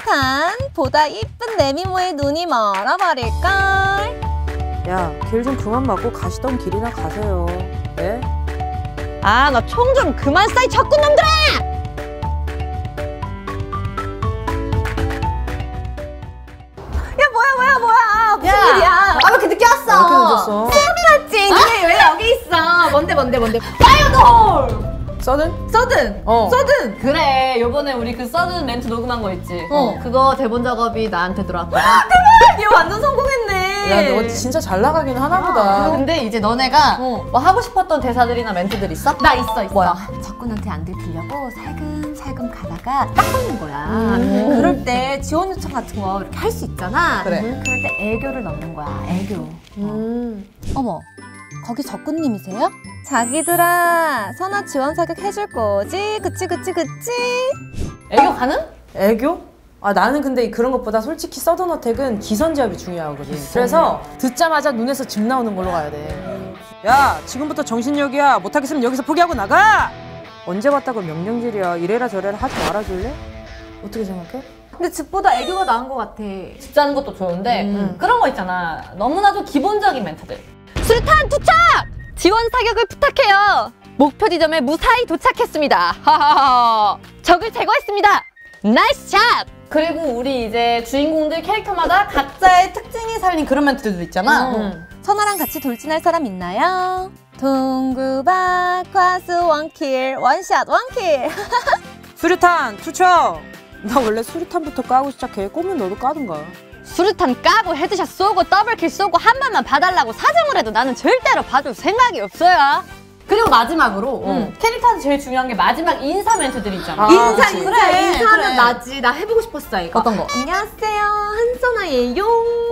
수류탄 보다 이쁜 내 미모에 눈이 멀어버릴걸. 야, 길 좀 그만 막고 가시던 길이나 가세요. 네? 아, 나 총 좀 그만 쏴, 이 적군 놈들아! 뭐야. 무슨 일이야? 아, 왜 이렇게 늦게 왔어? 이렇게 늦었어? 맞지? 니네 왜 여기 있어? 뭔데? 파이어돌! 서든? 서든! 그래, 요번에 우리 그 서든 멘트 녹음한 거 있지? 그거 대본 작업이 나한테 들어왔거든. 얘 완전 성공했네. 야, 너 진짜 잘 나가긴 하나보다. 근데 이제 너네가 뭐 하고 싶었던 대사들이나 멘트들 있어? 나 있어. 뭐야? 적군한테 안 들키려고 살금살금 가다가 딱 걸린 거야. 그럴 때 지원 요청 같은 거 이렇게 할 수 있잖아. 그래. 그럴 때 애교를 넣는 거야. 애교. 어머, 거기 적군님이세요? 자기들아, 선아 지원 사격 해줄 거지? 그치? 애교 가능? 애교? 아, 나는 근데 그런 것보다 솔직히 서든 어택은 기선제압이 중요하거든. 그래서 듣자마자 눈에서 즙 나오는 걸로 가야 돼. 야, 지금부터 정신력이야. 못하겠으면 여기서 포기하고 나가! 언제 왔다고 명령질이야. 이래라 저래라 하지 말아줄래? 어떻게 생각해? 근데 즙보다 애교가 나은 것 같아. 진짜는 것도 좋은데 그런 거 있잖아. 너무나도 기본적인 멘트들. 수류탄 투척! 지원 사격을 부탁해요. 목표 지점에 무사히 도착했습니다. 하하하. 적을 제거했습니다. 나이스 샷! 그리고 우리 이제 주인공들 캐릭터마다 각자의 특징이 살린 그런 멘트들도 있잖아. 선아랑 같이 돌진할 사람 있나요? 동구박 과수 원킬 원샷 원킬. 수류탄 투척! 나 원래 수류탄부터 까고 시작해. 꼬면 너도 까든가. 수류탄 까고 헤드샷 쏘고 더블킬 쏘고 한 번만 봐달라고 사정을 해도 나는 절대로 봐줄 생각이 없어요. 그리고 마지막으로 캐릭터한테 제일 중요한 게 마지막 인사 멘트들이 있잖아. 인사. 그래, 인사하면 그래. 나지. 나 해보고 싶었어 이거. 어떤 거? 안녕하세요 한선아예요.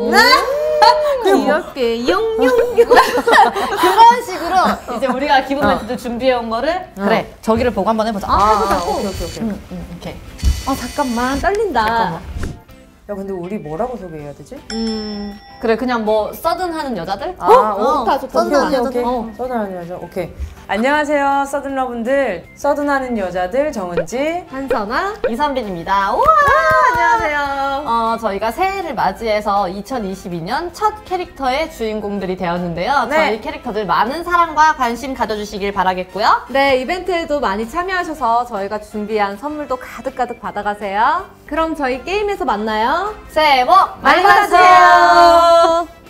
뭐? 이렇게 용용용. 그런 식으로 이제 우리가 기본 멘트들 준비해온 거를 그래 저기를 보고 한번 해보자. 해보자고. 오케이. 오케이. 잠깐만 떨린다. 야, 근데 우리 뭐라고 소개해야 되지? 그래 그냥 뭐 서든 하는 여자들? 좋다. 서든 하는 오케이. 여자들. 서든 하는 여자. 오케이. 안녕하세요, 서든러분들. 서든 하는 여자들 정은지. 한선아. 이선빈입니다. 우와! 안녕하세요. 저희가 새해를 맞이해서 2022년 첫 캐릭터의 주인공들이 되었는데요. 네. 저희 캐릭터들 많은 사랑과 관심 가져주시길 바라겠고요. 네, 이벤트에도 많이 참여하셔서 저희가 준비한 선물도 가득가득 받아가세요. 그럼 저희 게임에서 만나요. 새해 복 많이 받으세요. 받으세요.